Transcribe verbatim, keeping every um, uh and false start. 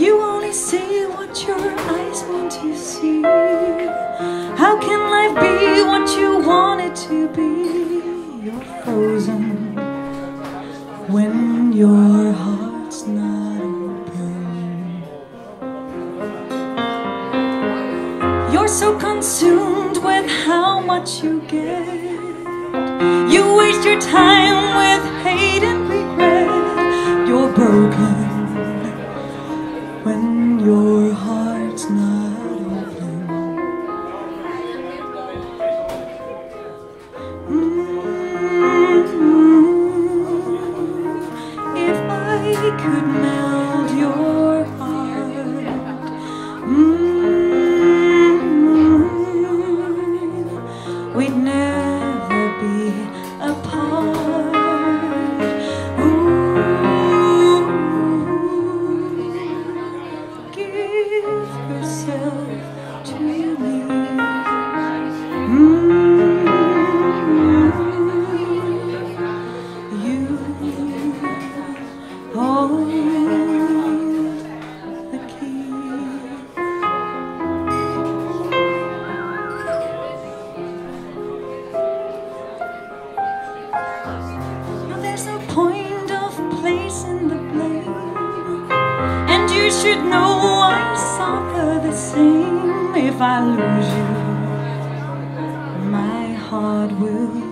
You only see what your eyes want to see. How can life be what you want it to be? You're frozen when your heart's not open. You're so consumed with how much you get. You waste your time with hate and regret. You're broken when your heart's not open. Mm-hmm. If I could melt your heart, mm-hmm, we'd never be apart. Ooh, give yourself to me. Mm-hmm. You hold the key. Now there's no point of placing the blame, and you should know I suffer the same. If I lose you, my heart will